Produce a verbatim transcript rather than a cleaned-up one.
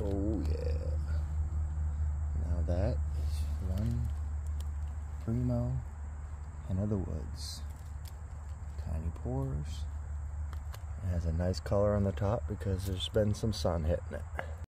Oh yeah. Now that is one primo hen of the woods. Tiny pores. It has a nice color on the top because there's been some sun hitting it.